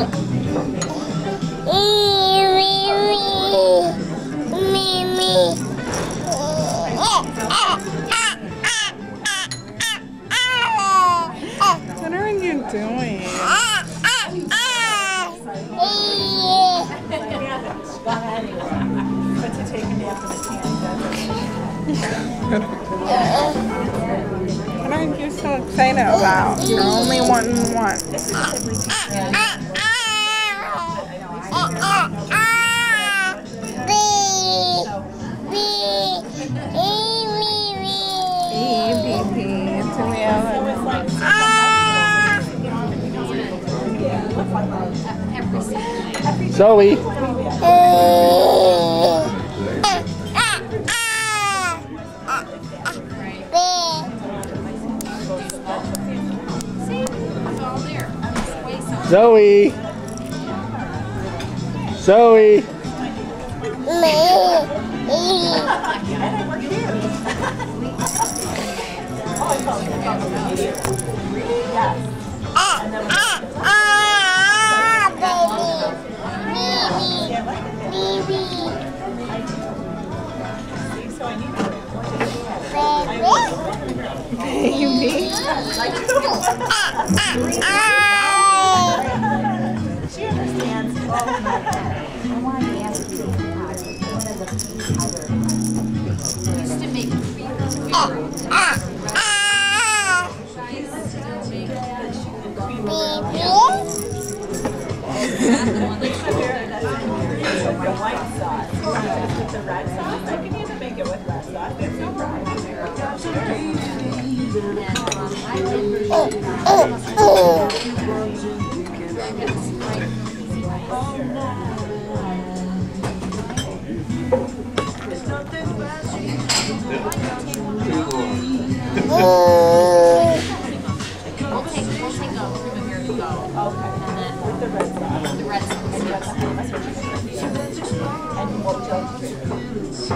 What are you doing? What are you so excited about? You're only wanting one. Zoe. Zoe. Zoe. She understands. I want to ask you used to make the white sauce. With the red sauce, I can even make it with red sauce. There's no problem. We'll take over here to go. Okay. And then with the red sauce. The red sauce. And we'll